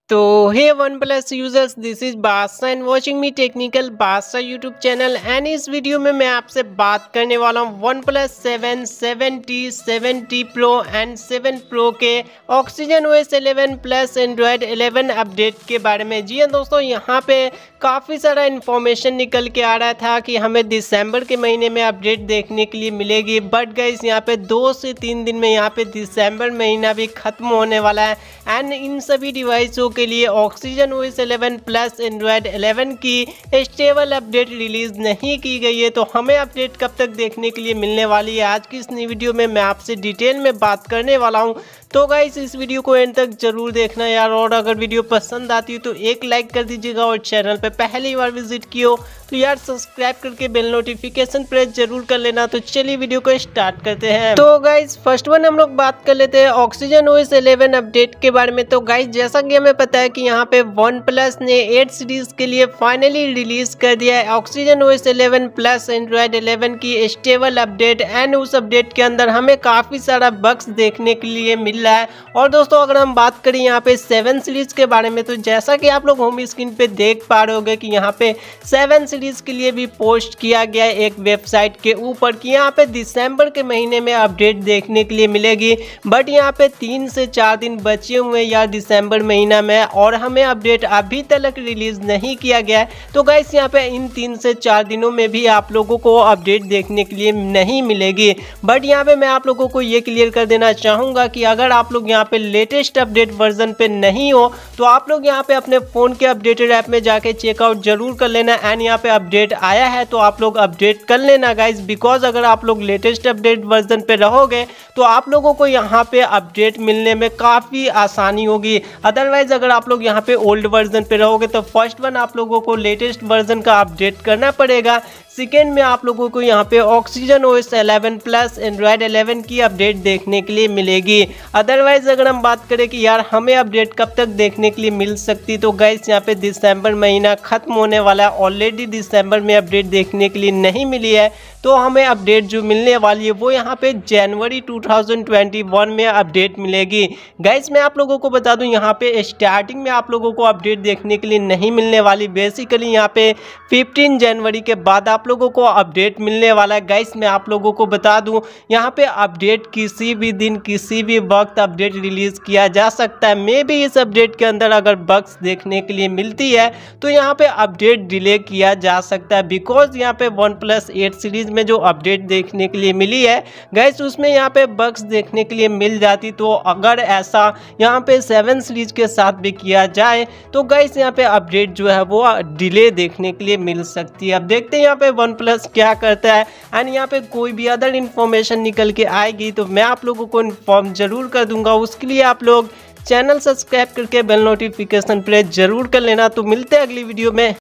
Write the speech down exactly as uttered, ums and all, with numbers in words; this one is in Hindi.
तो hey OnePlus users, this is Badshah and watching me technical Badshah YouTube channel. And इस वीडियो में मैं आपसे बात करने वाला हूँ OnePlus seven, seven T, seven T pro and seven pro के Oxygen OS eleven plus Android eleven update के बारे में। जी हाँ दोस्तों, यहाँ पे काफ़ी सारा इन्फॉर्मेशन निकल के आ रहा था कि हमें दिसंबर के महीने में अपडेट देखने के लिए मिलेगी, बट गाइस यहाँ पे दो से तीन दिन में यहाँ पे दिसंबर महीना भी खत्म होने वाला है। एंड इन सभी डिवाइसों के लिए Oxygen OS eleven plus Android eleven की स्टेबल अपडेट रिलीज नहीं की गई है। तो हमें अपडेट कब तक देखने के लिए मिलने वाली है, आज की इस नई वीडियो में मैं आपसे डिटेल में बात करने वाला हूं। तो गाइस इस वीडियो को एंड तक जरूर देखना यार, और अगर वीडियो पसंद आती है तो एक लाइक कर दीजिएगा, और चैनल पे पहली बार विजिट किए हो तो यार सब्सक्राइब करके बेल नोटिफिकेशन प्रेस जरूर कर लेना। तो चलिए वीडियो को स्टार्ट करते हैं। तो गाइस फर्स्ट वन हम लोग बात कर लेते हैं ऑक्सीजन ओएस इलेवन अपडेट के बारे में। तो गाइस जैसा कि हमें पता है कि यहाँ पे वन प्लस ने एट सीरीज के लिए फाइनली रिलीज कर दिया है Oxygen OS eleven plus Android eleven की स्टेबल अपडेट। एंड उस अपडेट के अंदर हमें काफी सारा बग्स देखने के लिए मिल रहा है। और दोस्तों अगर हम बात करें यहाँ पे सेवन सीरीज के बारे में, तो जैसा कि आप लोग होम स्क्रीन पे देख पा रहे होंगे कि यहाँ पे सेवन सीरीज के लिए भी पोस्ट किया गया है एक वेबसाइट के ऊपर कि यहाँ पे दिसंबर के महीने में अपडेट देखने के लिए मिलेगी। बट यहाँ पे तीन से चार दिन बचे हुए यार दिसंबर महीना में, और हमें अपडेट अभी तक रिलीज नहीं किया गया है। तो गाइस यहाँ पे इन तीन से चार दिनों में भी आप लोगों को अपडेट देखने के लिए नहीं मिलेगी। बट यहाँ पे मैं आप लोगों को ये क्लियर कर देना चाहूँगा कि अगर आप लोग यहाँ पे लेटेस्ट अपडेट वर्जन पे नहीं हो तो आप लोग यहाँ पे अपने फ़ोन के अपडेटेड ऐप में जाके चेकआउट जरूर कर लेना। एंड यहाँ पे अपडेट आया है तो आप लोग अपडेट कर लेना गाइस, बिकॉज अगर आप लोग लेटेस्ट अपडेट वर्जन पे रहोगे तो आप लोगों को यहाँ पे अपडेट मिलने में काफ़ी आसानी होगी। अदरवाइज अगर आप लोग यहाँ पे ओल्ड वर्जन पे रहोगे तो फर्स्ट वन आप लोगों को लेटेस्ट वर्जन का अपडेट करना पड़ेगा, सेकेंड में आप लोगों को यहाँ पे Oxygen OS eleven plus Android eleven की अपडेट देखने के लिए मिलेगी। अदरवाइज अगर हम बात करें कि यार हमें अपडेट कब तक देखने के लिए मिल सकती, तो गाइस यहाँ पे दिसंबर महीना खत्म होने वाला है, ऑलरेडी दिसंबर में अपडेट देखने के लिए नहीं मिली है। तो हमें अपडेट जो मिलने वाली है वो यहाँ पे जनवरी टू थाउजेंड ट्वेंटी वन में अपडेट मिलेगी। गाइस मैं आप लोगों को बता दूं यहाँ पे स्टार्टिंग में आप लोगों को अपडेट देखने के लिए नहीं मिलने वाली, बेसिकली यहाँ पे फिफ्टीन जनवरी के बाद आप लोगों को अपडेट मिलने वाला है। गाइस मैं आप लोगों को बता दूं यहाँ पे अपडेट किसी भी दिन किसी भी वक्त अपडेट रिलीज किया जा सकता है। मे भी इस अपडेट के अंदर अगर बग्स देखने के लिए मिलती है तो यहाँ पे अपडेट डिले किया जा सकता है, बिकॉज यहाँ पे वन प्लस एट सीरीज में जो अपडेट देखने के लिए मिली है गाइस उसमें यहाँ पे बग्स देखने के लिए मिल जाती। तो अगर ऐसा यहाँ पे सेवन सीरीज के साथ भी किया जाए तो गाइस यहाँ पे अपडेट जो है वो डिले देखने के लिए मिल सकती है। अब देखते हैं यहाँ पे वन प्लस क्या करता है। एंड यहाँ पे कोई भी अदर इन्फॉर्मेशन निकल के आएगी तो मैं आप लोगों को इन्फॉर्म जरूर कर दूंगा। उसके लिए आप लोग चैनल सब्सक्राइब करके बेल नोटिफिकेशन प्रेस जरूर कर लेना। तो मिलते हैं अगली वीडियो में।